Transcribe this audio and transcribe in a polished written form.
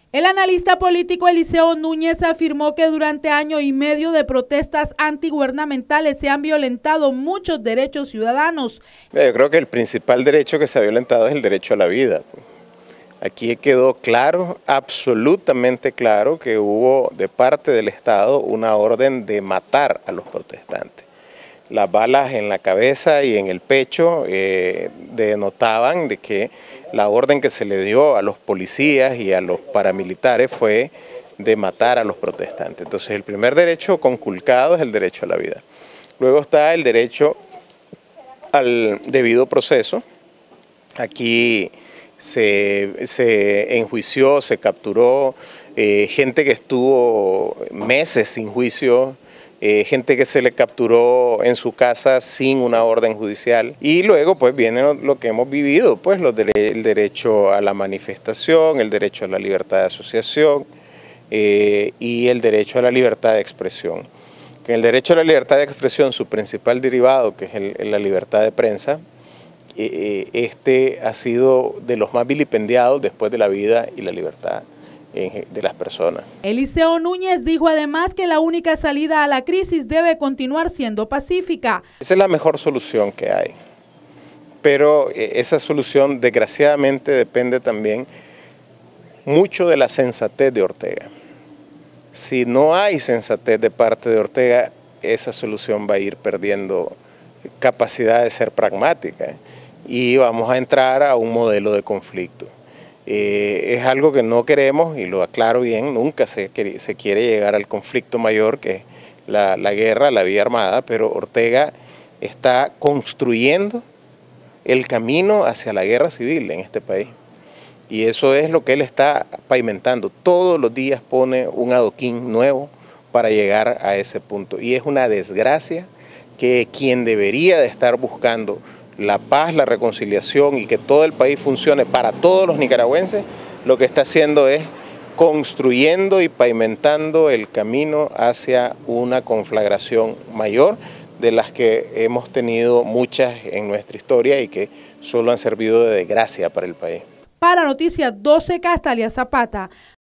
El analista político Eliseo Núñez afirmó que durante año y medio de protestas antigubernamentales se han violentado muchos derechos ciudadanos. Yo creo que el principal derecho que se ha violentado es el derecho a la vida. Aquí quedó claro, absolutamente claro, que hubo de parte del Estado una orden de matar a los protestantes. Las balas en la cabeza y en el pecho denotaban de que la orden que se le dio a los policías y a los paramilitares fue de matar a los protestantes. Entonces el primer derecho conculcado es el derecho a la vida. Luego está el derecho al debido proceso. Aquí se enjuició, se capturó gente que estuvo meses sin juicio, gente que se le capturó en su casa sin una orden judicial, y luego pues viene lo que hemos vivido, pues el derecho a la manifestación, el derecho a la libertad de asociación y el derecho a la libertad de expresión. Que el derecho a la libertad de expresión, su principal derivado, que es la libertad de prensa, este ha sido de los más vilipendiados después de la vida y la libertad de las personas. Eliseo Núñez dijo además que la única salida a la crisis debe continuar siendo pacífica. Esa es la mejor solución que hay, pero esa solución desgraciadamente depende también mucho de la sensatez de Ortega. Si no hay sensatez de parte de Ortega, esa solución va a ir perdiendo capacidad de ser pragmática y vamos a entrar a un modelo de conflicto. Es algo que no queremos, y lo aclaro bien, nunca se quiere llegar al conflicto mayor que es la guerra, la vía armada, pero Ortega está construyendo el camino hacia la guerra civil en este país. Y eso es lo que él está pavimentando. Todos los días pone un adoquín nuevo para llegar a ese punto. Y es una desgracia que quien debería de estar buscando la paz, la reconciliación y que todo el país funcione para todos los nicaragüenses, lo que está haciendo es construyendo y pavimentando el camino hacia una conflagración mayor de las que hemos tenido muchas en nuestra historia y que solo han servido de desgracia para el país. Para Noticias 12, Castalia Zapata.